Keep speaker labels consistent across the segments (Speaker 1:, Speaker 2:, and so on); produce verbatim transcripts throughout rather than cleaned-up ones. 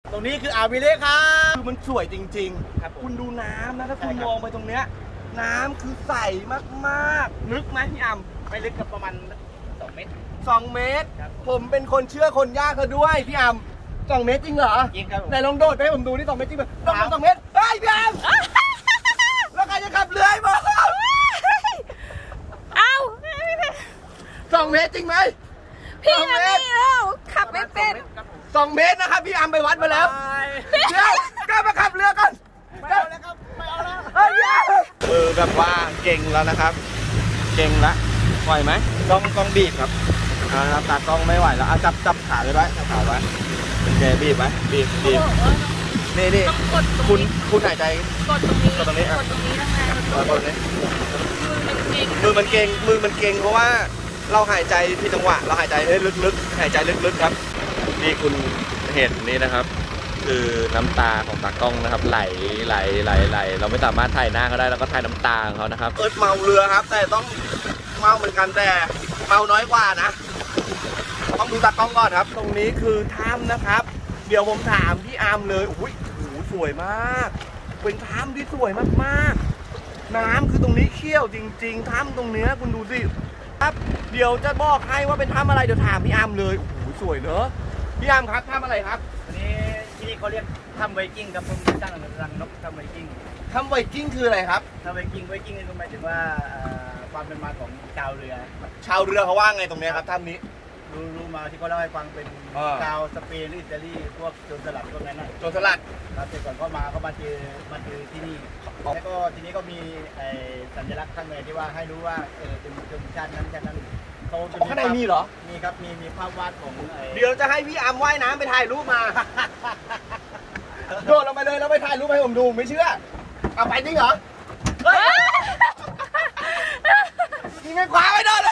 Speaker 1: ตรงนี้คืออ่าววิเล่ครับคือมันสวยจริงๆครับคุณดูน้ำนะถ้าคุณมองไปตรงเนี้ยน้ำคือใสมากๆลึกไหมพี่อัมไม่ลึกกับประมาณสองเมตรสองเมตรผมเป็นคนเชื่อคนยากเขาด้วยพี่อัมสองเมตรจริงเหรอจริงครับไหนลองโดดไปให้ผมดูนี่สองเมตรจริงไหมต้องสองเมตรเฮ้ยพี่อัมแล้วใครจะขับเรือให้ผม
Speaker 2: เอา
Speaker 1: สองเมตรจริงไหม
Speaker 2: พี่อัมนี่เราขับไม่เป็น
Speaker 1: สองเมตรนะครับพี่อัมไปวัดมาแล้วเดี๋ยวกล้ามาขับเรือกันไม่เอาแล้วครับไม่เอาแล้วเฮ้ยเออแบบว่าเก่งแล้วนะครับเก่งละไหวไหมต้องต้องบีบครับนะครับตากล้องไม่ไหวแล้วเอาจับจับขาเลยไว้จับขาไว้โอเคบีบไหมบีบบีบนี่นี่คุณคุณหายใจ
Speaker 2: กดตรงนี้
Speaker 1: กดตรงนี้
Speaker 2: กดตรงนี้ทำไง
Speaker 1: กดตรงนี้มือมันเก่งมือมันเก่งเพราะว่าเราหายใจผิดจังหวะเราหายใจลึกๆหายใจลึกๆครับนี่คุณเห็นนี่นะครับคือน้ำตาของตากล้องนะครับไหลไหลไหลไหลเราไม่สามารถถ่ายหน้าเขาได้เราก็ถ่ายน้ำตาของเขานะครับเอิร์ธเมาเรือครับแต่ต้องเมาเหมือนกันแต่เมาน้อยกว่านะต้องดูตากล้องก่อนครับตรงนี้คือถ้ำนะครับเดี๋ยวผมถามพี่อาร์มเลยอุ้ยโอ้โหสวยมากเป็นถ้ำที่สวยมากๆน้ำคือตรงนี้เขี้ยวจริงๆถ้ำตรงเนี้ยคุณดูสิครับเดี๋ยวจะบอกให้ว่าเป็นถ้ำอะไรเดี๋ยวถามพี่อาร์มเลยโอ้โหสวยเนอะพี่อาร์มครับถ้ำอะไรครับ
Speaker 3: อันนี้ที่นี่เขาเรียกถ้ำไวกิ้งครับผมสร้างรังนกถ้ำไวกิ้ง
Speaker 1: ถ้ำไวกิ้งคืออะไรครับ
Speaker 3: ถ้ำไวกิ้งไวกิ้งนี่หมายถึงว่าความเป็นมาของชาวเรือ
Speaker 1: ชาวเรือเขาว่าไงตรงนี้ครับถ้ำนี้
Speaker 3: รู้รู้มาที่เขาเล่าให้ฟังเป็นชาวสเปนหรืออิตาลีพวกโจรสลัดพวกนั้นนะ
Speaker 1: โจรสลัด
Speaker 3: ครับแต่ก่อนเขามาเขามาเจอมาเจอที่นี่แล้วก็ทีนี้ก็มีสัญลักษณ์ข้างในที่ว่าให้รู้ว่าเออเป็นชนชาตินั้นชาตินั้น
Speaker 1: เขาข้างในมีเหรอ
Speaker 3: มีครับมีมีภาพวาดของ
Speaker 1: เดี๋ยวจะให้พี่อาร์มว่ายน้ำไปถ่ายรูปมาโดดลงไปเลยแล้วไปถ่ายรูปให้ผมดูไม่เชื่อเอาไปจริงเหรอยิงไม่คว้าไม่โดนเลย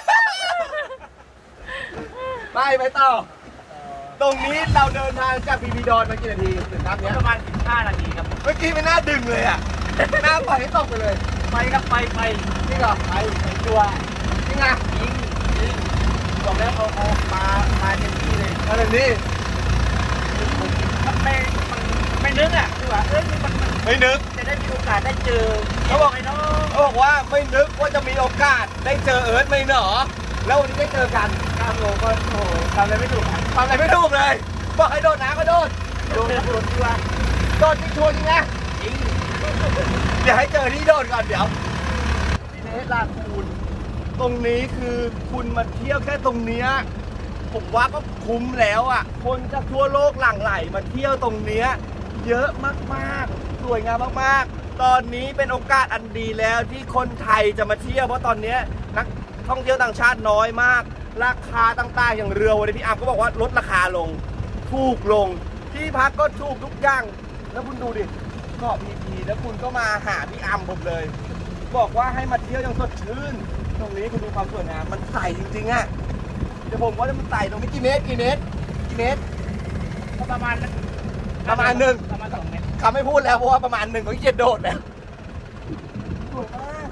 Speaker 1: ไปไปต่อตรงนี้เราเดินทางจากบีบีดอนมากี่นาทีถึงครับเนี้ย
Speaker 3: ประมาณสิบห้านาทีครับ
Speaker 1: เมื่อกี้ไม่น่าดึงเลยอ่ะหน้าปล่อยให้ตกไปเลย
Speaker 3: ไปครับไปไป
Speaker 1: จริงเหรอ
Speaker 3: ไปไปตัว
Speaker 1: จริงอ่ะ
Speaker 3: จริงจริงบอกแล้วเอาเอามามาเต็มที่เลย
Speaker 1: มาเต็มที่
Speaker 3: มันไม่มันไม่นึกอ่ะคือว่าเอ้ยมันมัน
Speaker 1: ไม่นึก
Speaker 3: จะได้มีโอกาสได้เจอ
Speaker 1: เขาบอกไอ้น้องเขาบอกว่าไม่นึกว่าจะมีโอกาสได้เจอเอิร์ธไม่หนอแล้ววันนี้ได้เจอกัน
Speaker 3: ข้ามโลก็โอ้ทำอะไรไม่ถูก
Speaker 1: ทำอะไรไม่ถูกเลยบอกให้โดดน้ำก็โดด
Speaker 3: โดดโดดชัวร์
Speaker 1: โดดจริงชัวร์จริงนะ
Speaker 3: จริง
Speaker 1: เดี๋ยวให้เจอที่โดดก่อนเดี๋ยวที่เนสลาคูนตรงนี้คือคุณมาเที่ยวแค่ตรงเนี้ยผมว่าก็คุ้มแล้วอ่ะคนจากทั่วโลกหลั่งไหลมาเที่ยวตรงเนี้ยเยอะมากๆสวยงามมากๆตอนนี้เป็นโอกาสอันดีแล้วที่คนไทยจะมาเที่ยวเพราะตอนนี้นักท่องเที่ยวต่างชาติน้อยมากราคาต่างๆอย่างเรือวันนี้พี่อาร์มก็บอกว่าลดราคาลงถูกลงที่พักก็ถูกทุกอย่างแล้วคุณดูดิเกาะพีพีแล้วคุณก็มาหาพี่อาร์มผมเลยบอกว่าให้มาเที่ยวอย่างสดชื่นตรงนี้คุณดูความสวยงามมันใสจริงๆอ่ะเดี๋ยวผมว่าจะมันใสตรงนี้กี่เมตรกี่เมตรกี่เมตร
Speaker 3: ก็ประมาณ
Speaker 1: ประมาณหนึ่ง
Speaker 3: ประมาณสองเมตร
Speaker 1: คำไม่พูดแล้วเพราะว่าประมาณหนึ่งเขาเกียดโดดแล้วสวยมาก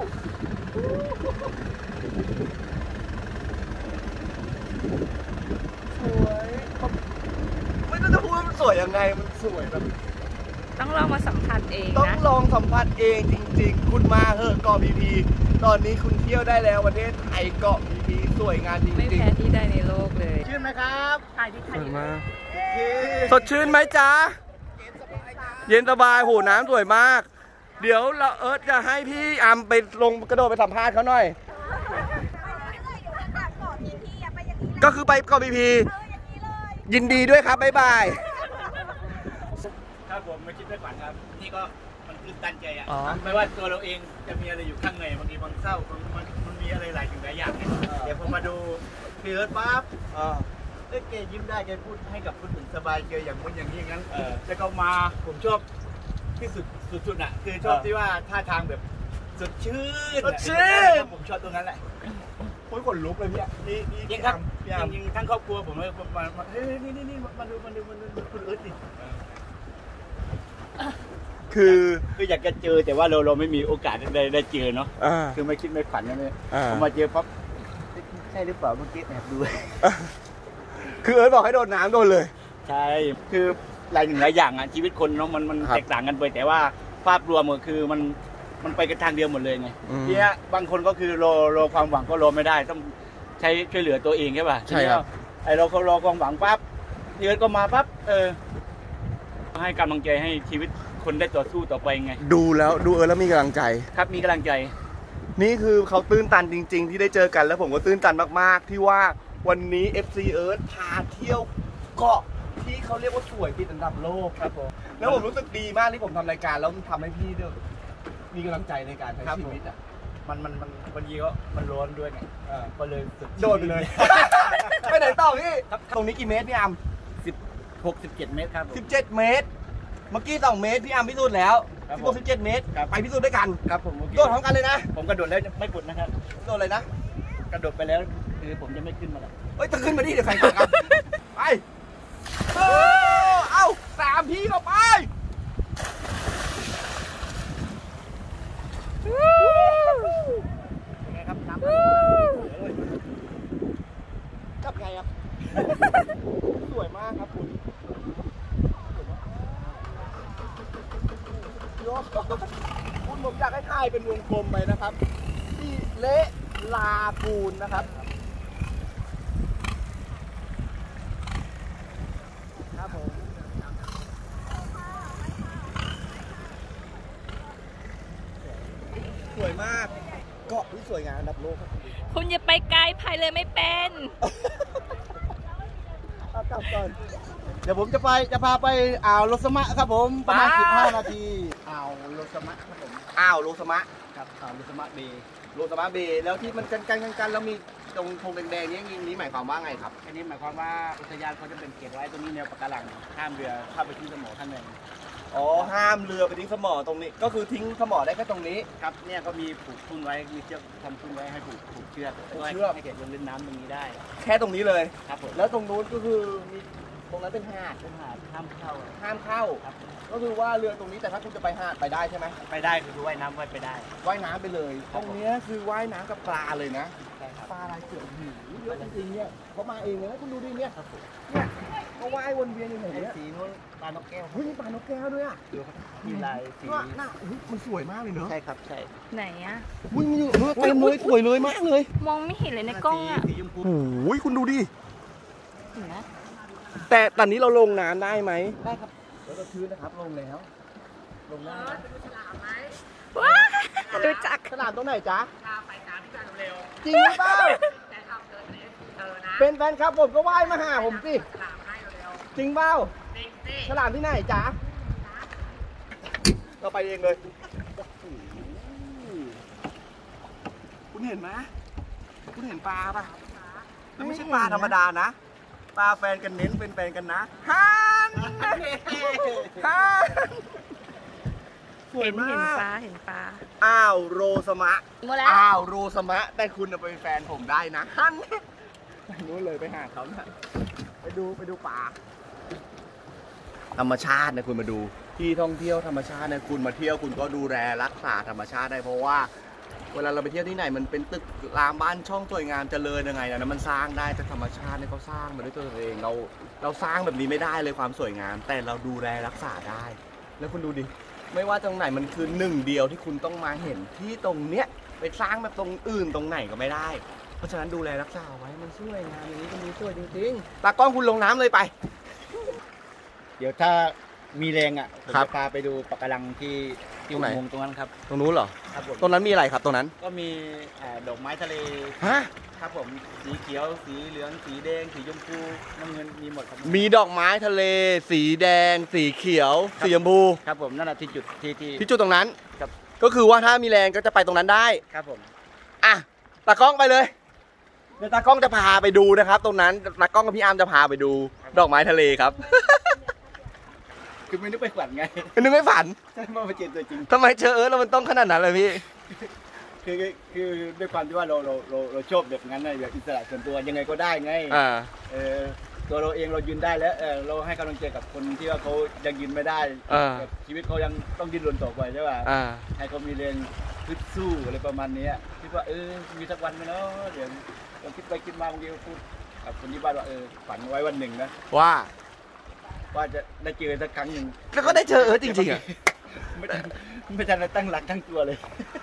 Speaker 1: สวยไม่ต้องจะพูดว่ามันสวยยังไงมันสวยแบบ
Speaker 2: ต้องลองมาสัมผัสเองนะ
Speaker 1: ต้องลองสัมผัสเองจริงๆคุณมาเหอะเกาะพีพีตอนนี้คุณเที่ยวได้แล้วประเทศไทยเกาะพีพีสวยงามจริงๆ
Speaker 2: ไม่แพ้ที่ใดในโลกเลย
Speaker 1: ชื่นไหมครับ
Speaker 2: ถ่ายที่ไทย
Speaker 1: มาสดชื่นไหมจ๊ะเย็นสบายโหน้ำสวยมากเดี๋ยวเราเอิร์ธจะให้พี่อัมไปลงกระโดดไปสัมภาษณ์เขาหน่อยก็คือไปเกาะพีพียินดีด้วยครับบ๊ายบาย
Speaker 3: ครับผมไม่คิดไม่ฝันครับนี่ก็มันตื่นตันใจอ่ะไม่ว่าตัวเราเองจะมีอะไรอยู่ข้างในบางทีมันเศร้ามันมันมีอะไรหลายสิ่งหลายอย่างเนี่ยเดี๋ยวผมมาดูพี่เอิร์ธปั๊บเอ้ยแกยิ้มได้แกพูดให้กับคนอื่นสบายเกยอย่างนู้นอย่างนี้อย่างนั้นแล้วก็มาผมชอบที่สุดสุดๆอ่ะคือชอบที่ว่าท่าทางแบบสดชื่น
Speaker 1: สดชื่น
Speaker 3: ผมชอบตรงนั้นแหละ
Speaker 1: โอ้ยขนลุกเลยพี่นี่นี่
Speaker 3: จริงครับจริงๆทั้งครอบครัวผมเลยมาเฮ้ยนี่นี่นี่มาดูมาดูมาดูคุณเอิร์ธดิ
Speaker 1: คือ
Speaker 3: คืออยากจะเจอแต่ว่าเราเราไม่มีโอกาสได้ได้เจอเนาะคือไม่คิดไม่ฝันนะเนี่ยพอมาเจอปั๊บใช่หรือเปล่าเมื่อกี้แอบดู
Speaker 1: คือเอิร์ธบอกให้โดดน้ำโดนเลย
Speaker 3: ใช่คือหลายหนึ่งหลายอย่างอ่ะชีวิตคนเนาะมันมันแตกต่างกันไปแต่ว่าภาพรวมก็คือมันมันไปกันทางเดียวหมดเลยไงทีนี้บางคนก็คือรอรอความหวังก็รอไม่ได้ต้องใช้ช่วยเหลือตัวเองใช่ป่ะใช่ครับไอเราเขารอความหวังปั๊บเดือนก็มาปั๊บเออให้กำลังใจให้ชีวิตคนได้ต่อสู้ต่อไปไง
Speaker 1: ดูแล้วดูเออแล้วมีกำลังใจ
Speaker 3: ครับมีกำลังใจ
Speaker 1: นี่คือเขาตื้นตันจริงๆที่ได้เจอกันแล้วผมก็ตื้นตันมากๆที่ว่าวันนี้ เอฟ ซี Earth พาเที่ยวเกาะที่เขาเรียกว่าสวยติดอันดับโลกครับผมแล้วผมรู้สึกดีมากที่ผมทำรายการแล้วทำให้พี่ด้วยมีกำลังใจในการใช้ชีวิตอ่ะ
Speaker 3: มันมันมันวันนี้ก็มันร้อนด้วยไงก็เลย
Speaker 1: โดดไปเลยไปไหนต่อพี่ตรงนี้กี่เมตรพี่อัม
Speaker 3: สิบหกสิบเจ็ดเมตรครับ
Speaker 1: สิบเจ็ดเมตรเมื่อกี้สองเมตรพี่อัมพิสูจน์แล้วสิบหกสิบเจ็ดเมตรไปพิสูจน์ด้วยกัน
Speaker 3: ครับผม
Speaker 1: โดดพร้อมกันเลยนะ
Speaker 3: ผมกระโดดแล้วไม่กดนะครับ
Speaker 1: โดดเลยนะ
Speaker 3: กระโดดไปแล้วคือผมจะไม่ขึ้นมาแล้ว
Speaker 1: เฮ้ยจะขึ้นมาดิเดี๋ยวใครกันไปเอ้าสามพี่ก็ไป
Speaker 3: ยังไงครับน้ำ
Speaker 1: จับไงครับสวยมากครับคุณคุณผมอยากให้ถ่ายเป็นวงกลมไปนะครับที่เละลาปูนนะครับครับผมสวยมากเกาะที่สวยงามอันดับโลกครับ
Speaker 2: คุณอย่าไปไกลพายเลยไม่เป็น
Speaker 1: เอากลับก่อนเดี๋ยวผมจะไปจะพาไปอ่าวโลสมะครับผมประมาณสิบห้านาที
Speaker 3: อ่าวโลสมะครับผม
Speaker 1: อ่าวโลสมะ
Speaker 3: ครับอ่าวโลสมะเบย์
Speaker 1: โลสมะเบย์แล้วที่มันกันกันกันกันแล้วมีตรงธงแดงๆนี้นี้หมายความว่าไงครับ
Speaker 3: อันนี้หมายความว่าอุทยานเขาจะเป็นเขตไว้ตรงนี้แนวปะการังห้ามเรือเข้าไปที่สมอข้างใน
Speaker 1: อ๋อห้ามเรือไปทิ้งสมอตรงนี้ก็คือทิ้งสมอได้แค่ตรงนี้
Speaker 3: ครับเนี่ยก็มีผูกทุ่นไว้มีเชือกทำทุ่นไว้ให้ผูกผูกเชือกเชือกให้เก็บลงเล่นน้ำตรงนี้ได้
Speaker 1: แค่ตรงนี้เลย
Speaker 3: ครับผม
Speaker 1: แล้วตรงนู้นก็คือมีตรงนั้นเป็นหาด
Speaker 3: เป็นหาดห้ามเข้า
Speaker 1: ห้ามเข้าก็คือว่าเรือตรงนี้แต่ถ้าคุณจะไปหาดไปได้ใช่ไหม
Speaker 3: ไปได้คือว่ายน้ำไปได้
Speaker 1: ว่ายน้ำไปเลยตรงนี้คือว่ายน้ำกับปลาเลยนะปลาลายเสือหิวเยอะจริงๆเนี่ยเขามาเองเลยนะคุณดูดิเนี่ยเนี่ยเขาว่ายวนเวียนอยู่อย่างเงี้ย
Speaker 3: สีนู้นปลานกแก้ว
Speaker 1: เฮ้ยปลานกแก้วด้วยอ่ะ
Speaker 3: มีลายสี
Speaker 1: น่ามันสวยมากเลยเนอะ
Speaker 3: ใช่ครับใช่
Speaker 2: ไหนอ่ะ
Speaker 1: อุ้ยมันอยู่เต็มเลยสวยเลยมากเลย
Speaker 2: มองไม่เห็นเลยในกล้องอ่ะ
Speaker 1: โอ้ยคุณดูดิแต่ตอนนี้เราลงน้ำได้ไหม
Speaker 3: ได้ครับ
Speaker 1: แล้วก็ชื้นนะครับลงแล้วลงแล้ว
Speaker 2: ฉลามไหมว้าดูจัก
Speaker 1: ฉลามตรงไหนจ๊ะ
Speaker 3: ไปตามที่การเร็ว
Speaker 1: จริงหรือเปล่าเป็นแฟนครับผมก็ว่ายมาหาผมสิจริงเปล่าฉลามที่ไหนจ๊ะเราไปเองเลยคุณเห็นไหมคุณเห็นปลาป่ะไม่ใช่ปลาธรรมดานะปลาแฟนกันเน้นเป็นแฟนกันนะฮันฮัน
Speaker 2: เห็นเห็นปลาเห็นปลา
Speaker 1: อ้าวโรสมะอ้าวโรสมะแต่คุณจะเป็นแฟนผมได้นะฮันไปนู้นเลยไปหาเขานะไปดูไปดูปลาธรรมชาตินะคุณมาดูที่ท่องเที่ยวธรรมชาตินะคุณมาเที่ยวคุณก็ดูแลรักษาธรรมชาติได้เพราะว่าเวลาเราไปเที่ยวที่ไหนมันเป็นตึกรามบ้านช่องสวยงามเจริญยังไงนะมันสร้างได้แต่ธรรมชาติเนี่ยเขาสร้างมาด้วยตัวเองเราเราสร้างแบบนี้ไม่ได้เลยความสวยงามแต่เราดูแลรักษาได้แล้วคุณดูดิไม่ว่าตรงไหนมันคือหนึ่งเดียวที่คุณต้องมาเห็นที่ตรงเนี้ยไปสร้างแบบตรงอื่นตรงไหนก็ไม่ได้เพราะฉะนั้นดูแลรักษาไว้มันสวยงามอย่างนี้มันดีสวยจริงๆตากล้องคุณลงน้ำเลยไป
Speaker 3: เดี๋ยวถ้ามีแรงอ่ะผมจะพาไปดูปะการังที่ที่อุโมงค์ตรงนั้นครับ
Speaker 1: ตรงนู้นเหรอ
Speaker 3: ครับผม
Speaker 1: ตรงนั้นมีอะไรครับตรงนั้น
Speaker 3: ก็มีดอกไม้ทะเล
Speaker 1: ฮะ
Speaker 3: ครับผมสีเขียวสีเหลืองสีแดงสีชมพูน้ำเงินมีหมดครับ
Speaker 1: มีดอกไม้ทะเลสีแดงสีเขียวสีชมพู
Speaker 3: ครับผมนั่นแหละที่จุดที่ที่
Speaker 1: ที่จุดตรงนั้น
Speaker 3: ครับ
Speaker 1: ก็คือว่าถ้ามีแรงก็จะไปตรงนั้นได้
Speaker 3: ครับผม
Speaker 1: อ่ะตากล้องไปเลยเดี๋ยวตากล้องจะพาไปดูนะครับตรงนั้นตากล้องกับพี่อาร์มจะพาไปดูดอกไม้ทะเลครับ
Speaker 3: คือไม่นึกไปฝันไง
Speaker 1: นึกไม่ฝัน
Speaker 3: ใช่มาเจอตัวจริง
Speaker 1: ทำไมเจอเออแล้วมันต้องขนาดนั้นเลยพี่
Speaker 3: คือคือด้วยความที่ว่าเราเราเราเราชอบแบบนั้นนะแบบอิสระส่วนตัวยังไงก็ได้ไง
Speaker 1: อ่า
Speaker 3: เออตัวเราเองเรายืนได้แล้วเออเราให้กำลังใจกับคนที่ว่าเขายังยืนไม่ได้ชีวิตเขายังต้องดิ้นรนต่อไปใช่ป่ะให้เขามีแรงฮึดสู้อะไรประมาณนี้คิดว่าเออมีสักวันไหมเนาะเดี๋ยวเราคิดไปคิดมาบางทีพูดกับคนที่บ้านว่าเออฝันไว้วันหนึ่งนะ
Speaker 1: ว่า
Speaker 3: ว่าจะได้เจอสักครั้งหนึ่ง
Speaker 1: แล้วก็ได้เจอเอิร์ธจริงๆอ่ะ
Speaker 3: ไม่ได้ไม่ทันได้ตั้งหลักตั้งตัวเลย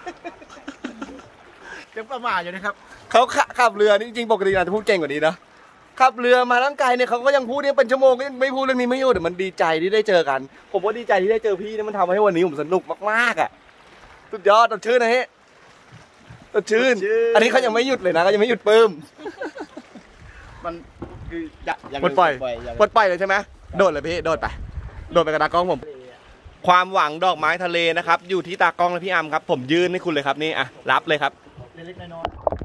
Speaker 3: ยังประมาทอยู่นะครับ
Speaker 1: เขาขับเรือนี่จริงๆปกติอาจจะพูดเก่งกว่านี้นะขับเรือมาร่างกายเนี่ยเขาก็ยังพูดเนี่ยเป็นชั่วโมงก็ยังไม่พูดเรื่องนี้ไม่หยุดแต่มันดีใจที่ได้เจอกันผมว่าดีใจที่ได้เจอพี่นี่มันทำให้วันนี้ผมสนุกมากๆอ่ะสุดยอดสดชื่นนะฮะสดชื่นอันนี้เขายังไม่หยุดเลยนะเขายังไม่หยุดเพิ่ม
Speaker 3: มันคือ
Speaker 1: ปลดปล่อยปลดปล่อยเลยใช่ไหมโดดเลยพี่โดดไปโดดไปกับตากล้องผมความหวังดอกไม้ทะเลนะครับอยู่ที่ตากล้องและพี่อัมครับผมยื่นให้คุณเลยครับนี่อ่ะรับเลยครับ
Speaker 3: เล็กๆน้อย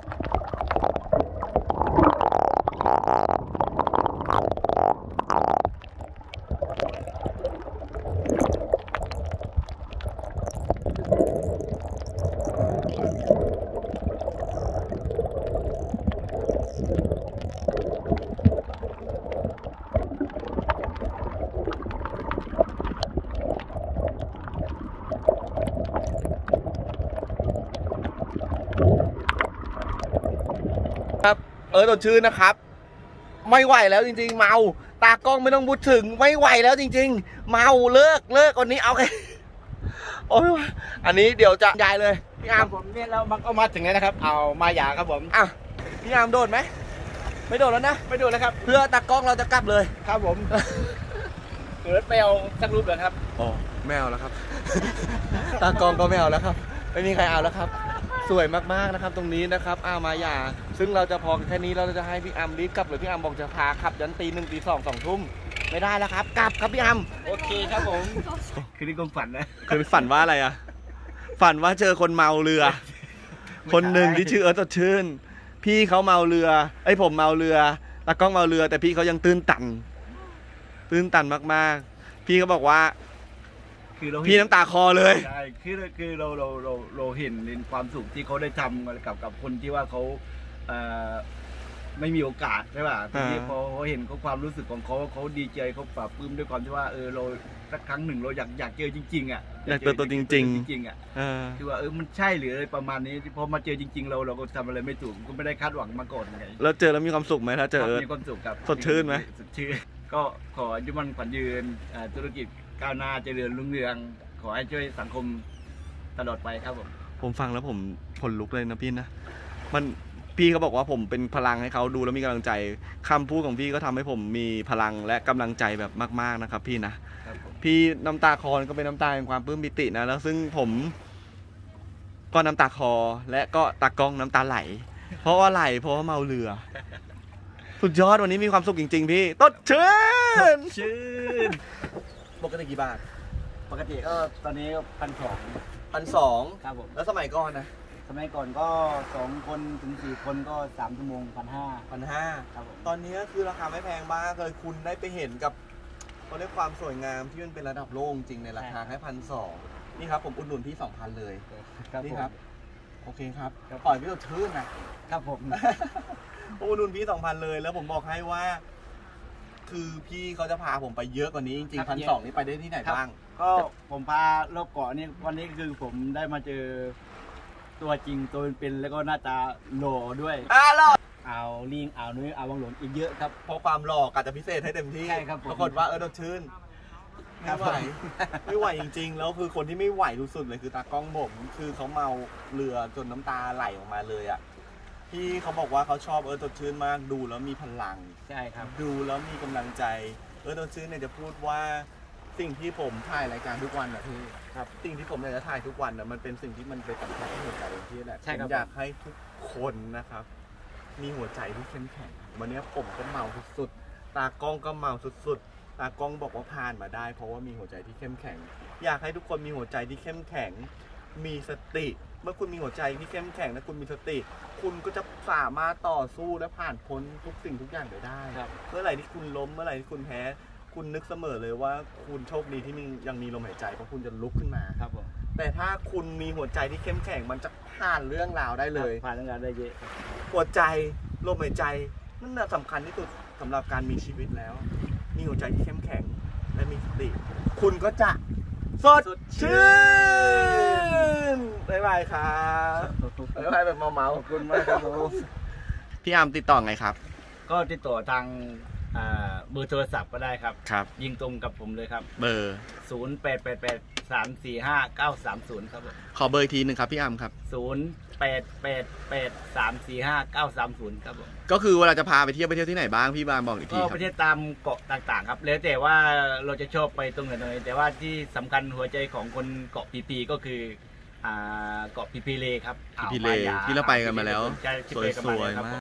Speaker 1: ครับเออสดชื่นนะครับไม่ไหวแล้วจริงๆเมาตากล้องไม่ต้องพูดถึงไม่ไหวแล้วจริงๆเมาเลิกเลิกวันนี้เอาแค่โอ้ยอันนี้เดี๋ยวจะย้ายเลยพี่อาร์ม
Speaker 3: ผมเนี่ยเรามันก็มาถึงแล้วนะครับเอามาหยาครับผม
Speaker 1: อ่ะพี่อาร์มโดดไหมไม่โดดแล้วนะ
Speaker 3: ไม่โดดแล้วครับ
Speaker 1: เพื่อตากล้องเราจะกลับเลย
Speaker 3: ครับผมเกิดไปเอาสักรูปเลยครับ
Speaker 1: อ๋อไม่เอาแล้วครับตากล้องก็ไม่เอาแล้วครับไม่มีใครเอาแล้วครับสวยมากๆนะครับตรงนี้นะครับอามาหยาซึ่งเราจะพอแค่นี้เราจะให้พี่อัมรีบกลับหรือพี่อัมบอกจะพาขับยันตีหนึ่งตีสองสองทุ่มไม่ได้แล้วครับกลับครับพี่อัม
Speaker 3: โอเคครับผมคือที่ผมฝันนะ
Speaker 1: คือฝันว่าอะไรอะฝันว่าเจอคนเมาเรือคนหนึ่งที่ชื่อเอิร์ธสดชื่นพี่เขาเมาเรือไอ้ผมเมาเรือตากล้องเมาเรือแต่พี่เขายังตื้นตันตื้นตันมากๆพี่เขาบอกว่าพี่น้ำตาคอเลย
Speaker 3: ใช่คือคือเราเราเราเราเห็นในความสุขที่เขาได้ทำกับกับคนที่ว่าเขาไม่มีโอกาสใช่ป่ะทีนี้พอเขาเห็นเขาความรู้สึกของเขาเขาดีใจเขาปลาบปลื้มด้วยความที่ว่าเออเราสักครั้งหนึ่งเราอยากอยากเจอจริงๆอ่ะ
Speaker 1: อยากเจอตัวจริงจริง
Speaker 3: จริงอ่ะคือว่าเออมันใช่หรืออะไรประมาณนี้พอมาเจอจริงๆเราเราก็ทำอะไรไม่ถูกก็ไม่ได้คาดหวังมาก่อนไง
Speaker 1: แล้วเจอแล้วมีความสุขไหมถ้าเจอ
Speaker 3: มีความสุขครับ
Speaker 1: สดชื่นไหม
Speaker 3: สดชื่นก็ขออายุมั่นขวัญยืนธุรกิจก้าวหน้าเจริญรุ่งเรืองขอให้ช่วยสังคมตลอดไปครับผม
Speaker 1: ผมฟังแล้วผมขนลุกเลยนะพี่นะมันพี่เขาบอกว่าผมเป็นพลังให้เขาดูแล้วมีกำลังใจคำพูดของพี่ก็ทำให้ผมมีพลังและกำลังใจแบบมากๆนะครับพี่นะพี่น้ำตาคอก็เป็นน้ำตาแห่งความปลื้มปิตินะแล้วซึ่งผมก็น้ำตาคอและก็ตากล้องน้ำตาไหลเพราะว่าไหลเพราะว่าเมาเรือสุดยอดวันนี้มีความสุขจริงๆพี่ต้นชื่น
Speaker 3: ชื่น
Speaker 1: ปกติกี่บาท
Speaker 3: ปกติก็ตอนนี้พันสอง
Speaker 1: พันสอง
Speaker 3: ครับผม
Speaker 1: แล้วสมัยก่อนนะ
Speaker 3: สมัยก่อนก็สองคนถึงสี่คนก็สามชั่วโมงพันห้า
Speaker 1: พันห้า
Speaker 3: ครับผม
Speaker 1: ตอนนี้คือราคาไม่แพงมากเลยคุณได้ไปเห็นกับเขาเรียกความสวยงามที่มันเป็นระดับโลกจริงในราคาแค่พันสองนี่ครับผมอุดหนุนพี่สองพันเลยนี่ครับโอเคครับปล่อยพี่ตัวชื่นนะครับ
Speaker 3: ผม
Speaker 1: อุดหนุนพี่สองพันเลยแล้วผมบอกให้ว่าคือพี่เขาจะพาผมไปเยอะกว่านี้จริงๆพันสองนี่ไปได้ที่ไหนบ้าง
Speaker 3: ก็ผมพารอบเกาะนี่วันนี้คือผมได้มาเจอตัวจริงตัวเป็นแล้วก็หน้าตาหล่อด้วย
Speaker 1: อ่าหล่อ
Speaker 3: เอาลิงเอานุ้ยเอาวังหลวงอีกเยอะครับ
Speaker 1: เพราะความหล่อกาจะพิเศษให้เต็มที่
Speaker 3: ใช่ครับ
Speaker 1: ปรากฏว่าเออโดนชื่นไม่ไหวไม่ไหวจริงๆแล้วคือคนที่ไม่ไหวรู้สุดเลยคือตากล้องผมคือเขาเมาเรือจนน้ำตาไหลออกมาเลยอ่ะพี่เขาบอกว่าเขาชอบเออโดนชื่นมากดูแล้วมีพลัง
Speaker 3: ใช่ครับ
Speaker 1: ดูแล้วมีกำลังใจเออโดนชื่นเนี่ยจะพูดว่าสิ่งที่ผมถ่ายรายการทุกวันนะพี่ครับสิ่งที่ผมอยากจะถ่ายทุกวันนะมันเป็นสิ่งที่มันไปสัมผัสหัวใจที่แหละผมอยากให้ทุกคนนะครับมีหัวใจที่เข้มแข็งวันนี้ผมก็เมาสุดๆตากล้องก็เมาสุดๆตากล้องบอกว่าผ่านมาได้เพราะว่ามีหัวใจที่เข้มแข็งอยากให้ทุกคนมีหัวใจที่เข้มแข็งมีสติเมื่อคุณมีหัวใจที่เข้มแข็งและคุณมีสติคุณก็จะสามารถต่อสู้และผ่านพ้นทุกสิ่งทุกอย่างไปได้เมื่อไหร่ที่คุณล้มเมื่อไหร่ที่คุณแพ้คุณนึกเสมอเลยว่าคุณโชคดีที่ยังมีลมหายใจเพราะคุณจะลุกขึ้นมา
Speaker 3: ครับผม
Speaker 1: แต่ถ้าคุณมีหัวใจที่เข้มแข็งมันจะผ่านเรื่องราวได้เลย
Speaker 3: ผ่านเรื่องราวได้เยอะ
Speaker 1: หัวใจลมหายใจนั่นสำคัญที่สุดสำหรับการมีชีวิตแล้วมีหัวใจที่เข้มแข็งและมีสติคุณก็จะสดชื่นบ๊ายบายครับบ๊ายบายแบบเมาๆขอบคุณมากครับพี่อาร์มติดต่อไงครับ
Speaker 3: ก็ติดต่อทางเบอร์โทรศัพท์ก็ได้ครับ
Speaker 4: ครับ
Speaker 3: ยิงตรงกับผมเลยครับ
Speaker 4: เบอร์
Speaker 3: ศูนย์ แปด แปด แปด สาม สี่ ห้า เก้า สาม ศูนย์ครับผม
Speaker 4: ขอเบอร์อีกทีหนึ่งครับพี่อัมครับ
Speaker 3: ศูนย์ แปด แปด แปด สาม สี่ ห้า เก้า สาม ศูนย์ครับผม
Speaker 4: ก็คือเวลาจะพาไปเที่ยวไปเที่ยวที่ไหนบ้างพี่บางบอกอีกที
Speaker 3: ก็
Speaker 4: ค
Speaker 3: ป
Speaker 4: รับ
Speaker 3: ระเทศตามเกาะต่างๆครับแล้วแต่ว่าเราจะชอบไปตรงไหนตรงไหนแต่ว่าที่สำคัญหัวใจของคนเกาะพีพีก็คืออ่าเกาะพีพีเลครับ
Speaker 4: พีพีเลที่เราไปกันมาแล้ว
Speaker 3: ใช่ที่ไปกันมาแล้วครับ
Speaker 4: สวยๆมาก